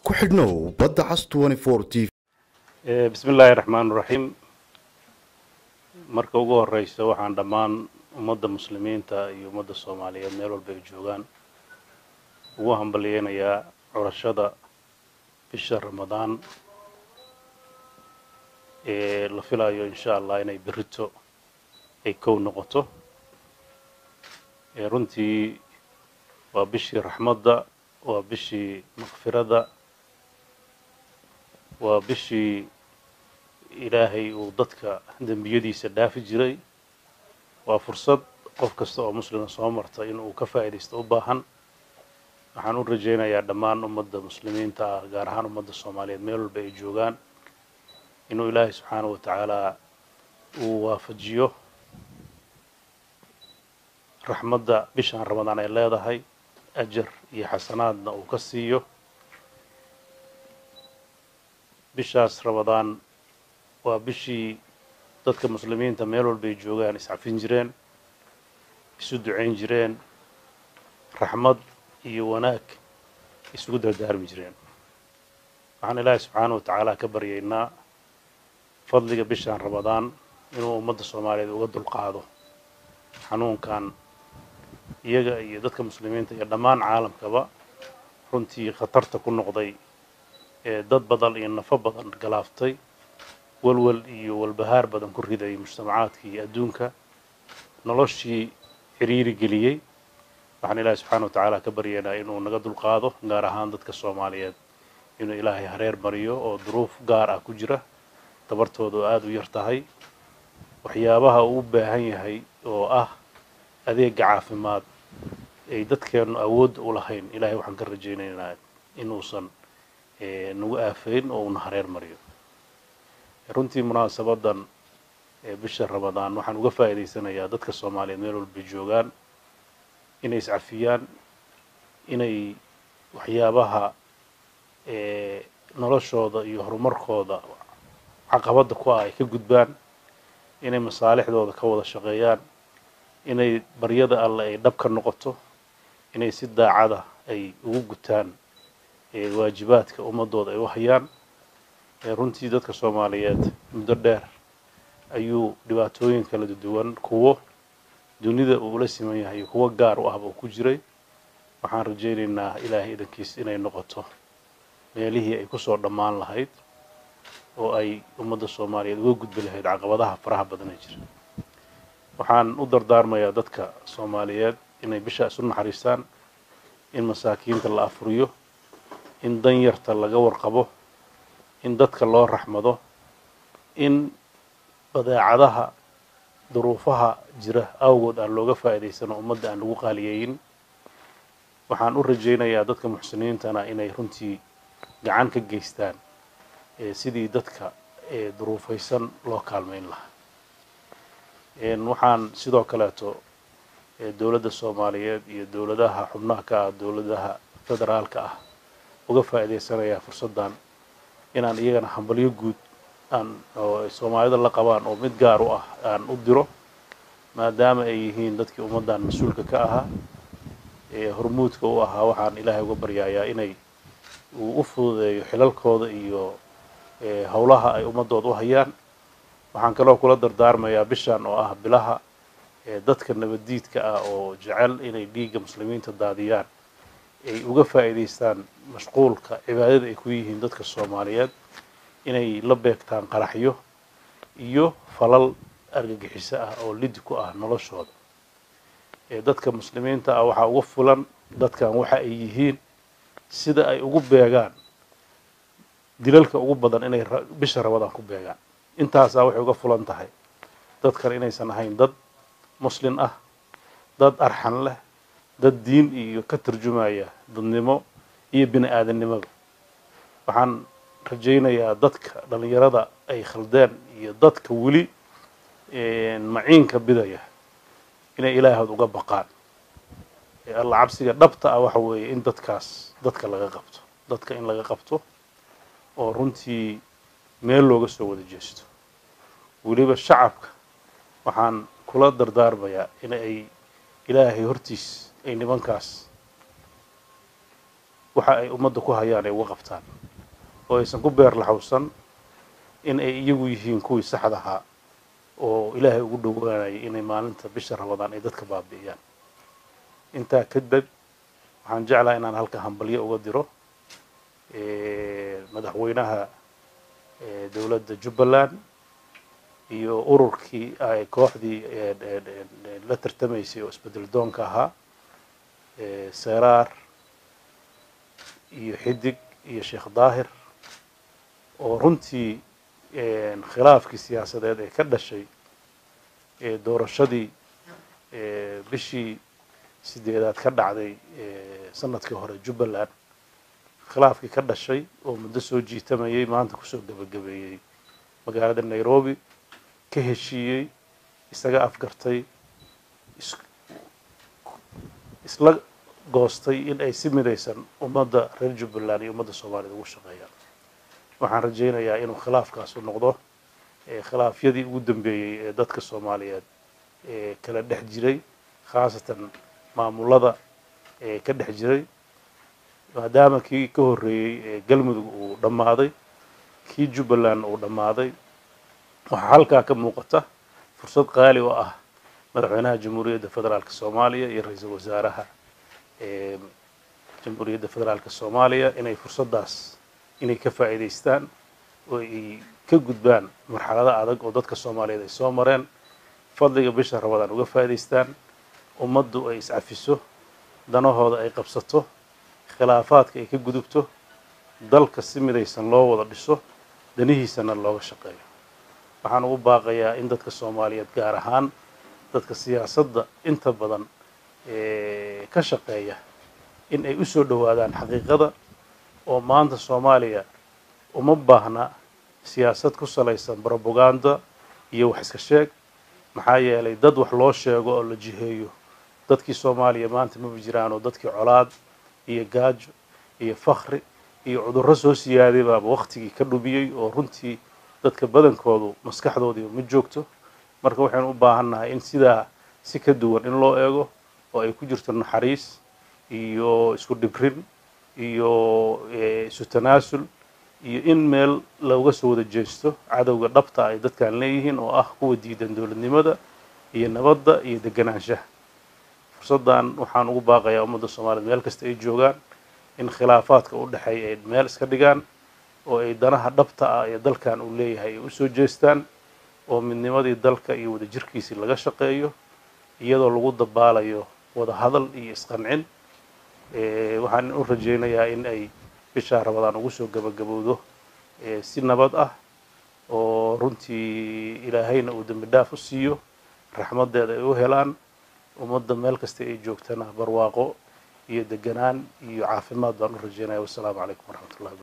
ku xidhnow badda cas 24 TV. bismillaahi raxmaani raxiim. marka ugu horeysa waxaan dhammaan ummadda muslimiinta iyo ummadda Soomaaliyeed meel walba ay joogaan ugu hambalyeeynaya curashada bisha Ramadaan la filayo insha Allah inay berrito ay kow noqoto. runtii waa bishii raxmadda, waa bishii maqfirada, waa bishii ilaahay uu dadka dambiyadiisa dhaafi jiray. waa fursad qof kasta oo muslima soo marta inuu ka faa'iideysto u baahan. waxaan u rajaynayaa dhammaan ummadda muslimiinta ah gaar ahaan ummadda Soomaaliyeed meel walba ay joogaan inuu ilaahay subxaanahu wa tacaala uu waafajiyo raxmadda bishan Ramadaan ay leedahay, ajar iyo xasanaadna uu ka siiyo. bishaas Ramadaan waa bishii dadka muslimiinta meel walba ay joogaan iscafin jireen, isu ducayn jireen, raxmad iyo wanaag isugu dardaarmi jireen. waxaan ilaahay subxaanahu wa tacaala ka baryaynaa fadliga bishan Ramadaan inuu ummadda Soomaaliyeed uga dulqaado xanuunkan iyaga iyo dadka muslimiinta iyo dhammaan caalamkaba runtii khatarta ku noqday dad badan iyo nafo badan galaaftay, walwal iyo walbahaar badan ku riday mujtamacaadka iyo adduunka, noloshii xiriiri geliyey. waxaan ilaahay subxaanahu wa tacaala ka baryaynaa inuu naga dulqaado, gaar ahaan dadka Soomaaliyeed inuu ilaahay hareer mariyo oo duruuf gaar ah ku jira, tabartooda oo aada u yar tahay. waxyaabaha uu u baahan yahay oo ah adeega caafimaad ay dadkeenu awood u lahayn, ilaahay waxaan ka rajaynaynaa inuusan nagu aafayn oo una hareer mariyo. runtii munaasabadan bisha Ramadaan waxaan uga faa'iideysanayaa dadka Soomaaliyeed meel walba joogaan inay iscafiyaan, inay waxyaabaha noloshooda iyo horumarkooda caqabada ku ah ay ka gudbaan, inay masaalixdooda ka wada shaqeeyaan, inay baryada alle ay dhab ka noqoto, inay si daacada ay ugu gutaan waajibaadka ummadooda ay u hayaan. runtii dadka Soomaaliyeed muddo dheer ayuu dhibaatooyin kala duwan kuwo dunida uu la siman yahay kuwo gaar u ahba ku jiray. waxaan rajaynaynaa ilaahay idankiis inay noqoto meelihii ay ku soo dhammaan lahayd oo ay ummadda Soomaaliyeed uga gudbi lahayd caqabadaha faraha badan ee jira. waxaan u dardaarmayaa dadka Soomaaliyeed inay bisha isu naxariistaan, in masaakiinta la afuriyo, in danyarta laga warqabo, in dadka loo raxmado, in badeecadaha duruufaha jira awgood aan looga faa'iideysano ummadda aan lagu qaaliyeeyin. waxaan u rajaynayaa dadka muxsiniintana inay runtii gacan ka geystaan sidii dadka duruufaysan loo kaalmayn lahaa. waxaan sidoo kaleeto dowladda Soomaaliyeed iyo dowladaha xubnaha ka ah dowladaha federaalka ah uga faa'iideysanayaa fursaddan inaan iyagana hambalyo guud oo Soomaalida la qabaan oo mid gaar u ah aan u diro, maadaama ay yihiin dadkii ummaddan mas-uulka ka ahaa hormuudka u ahaa. waxaan ilaahay uga baryayaa inay uu u fududeeyo xilalkooda iyo howlaha ay ummadooda u hayaan. waxaan kaloo kula dardaarmayaa bishan oo ah bilaha dadka nabaddiidka ah oo jecel inay dhiigga muslimiinta daadiyaan ay uga faa'iideystaan mashquulka cibaadada ay ku yihiin dadka Soomaaliyeed, inay la beegtaan qaraxyo iyo falal argagixiso ah oo lid ku ah noloshooda. dadka muslimiinta ah waxaa uga fulan dadkan waxa ay yihiin sida ay ugu beegaan dilalka ugu badan inay bisha Ramadaan ku beegaan. intaasaa waxay uga fulan tahay dadkan inaysan ahayn dad muslim ah, dad arxan leh, dad diin iyo ka tarjumaya dadnimo iyo bini aadamnimada. waxaan rajaynayaa dadka dhalinyarada ay khaldeen iyo dadka weli maciinka bidaya inay ilaahood uga baqaan. alla cabsiga dhabta ah waxa weeye in dadkaas dadka laga qabto, dadka in laga qabto oo runtii meel looga soo wada jeesto. weliba shacabka waxaan kula dardaarmayaa in ay ilaahay hortiis ay nimankaas waxa ay ummadda ku hayaan ay uga qabtaan. oo aysan ku beer laxawsan in ay iyagu yihiin kuwii saxda ahaa oo ilaahay ugu dhowaanayay inay maalinta bisha Ramadaan ay dadka baabi'iyaan. intaa kadib waxaan jeclahay inaan halka hambalyo uga diro madaxweynaha dowladda Jubbaland iyo ururkii ay kooxdii la tartamaysay oo isbedel doonka ahaa Seraar iyo Xidig iyo Sheekh Daahir oo runtii khilaafkii siyaasadeed ee ka dhashay doorashadii bishii 8aad ka dhacday sanadkii hore Jubbaland khilaafkii ka dhashay oo muddo soo jiitamayay maanta kusoo gabagabeeyay magaalada Nairobi ka heshiiyey isaga afgartay isla goostay in ay si midaysan ummadda reer Jubbaland iyo ummadda Soomaaliyeed ugu shaqeeyaan. waxaan rajaynayaa inuu khilaafkaas u noqdo khilaafyadii ugu dambeeyay ee dadka Soomaaliyeed kala dhex jiray khaasatan maamulada ka dhex jiray maadaama kii ka horeeyay galmudug uu dhamaaday kii Jubbaland uu dhamaaday waxa halka ka muuqata fursad qaali oo ah madaxweynaha Jamhuuriyadda Federaalka Soomaaliya iyo ra'iisul wasaaraha Jamhuuriyadda Federaalka Soomaaliya inay fursadaas inay ka faa'iideystaan oo ay ka gudbaan marxalada adag oo dadka Soomaaliyeed ay soo mareen fadliga bisha Ramadaan uga faa'iideystaan ummaddu ay iscafiso danahooda ay qabsato khilaafaadka ay ka gudubto dalka si midaysan loo wada dhiso danihiisana looga shaqeeyo. waxaan ugu baaqayaa in dadka Soomaaliyeed gaar ahaan dadka siyaasadda inta badan ka shaqeeya in ay u soo dhawaadaan xaqiiqada oo maanta Soomaaliya uma baahna siyaasad ku salaysan propaganda iyo wax iska sheeg maxaa yeelay dad wax loo sheego oo la jiheeyo dadkii Soomaaliya maanta ma jiraan oo dadkii colaad iyo gaajo iyo fakhri iyo cudurro soo siyaaday baa waqtigii ka dhubiyay oo runtii dadka badankoodu maskaxdoodii ma joogto. marka waxaan u baahanahay in sidaa si ka duwan in loo eego oo ay ku jirto naxariis iyo isku dhibrin iyo isu tanaasul iyo in meel looga soo wada jeesto cadawga dhabta ay dadkan leeyihiin oo ah kuwa diidan dowladnimada iyo nabadda iyo deganaanshaha. fursadan waxaan ugu baaqayaa ummadda Soomaaliyeed meel kasta ay joogaan in khilaafaadka u dhaxeeya ay meel iska dhigaan oo ay danaha dhabta ah ee dalkan uu leeyahay ay u soo jeestaan oo midnimadii dalka iyo wada jirkiisii laga shaqeeyo iyadoo lagu dabaalayo wada hadal iyo isqancin. waxaan u rajaynayaa in ay bisha Ramadaan ugu soo gabagabowdo si nabad ah oo runtii ilaahayna uu dambi dhaaf u siiyo raxmadeeda ay u helaan ummadda meel kasta ay joogtana barwaaqo iyo deganaan iyo caafimaad baan u rajaynayaa. wassalaamu calaykum waraxmatullahi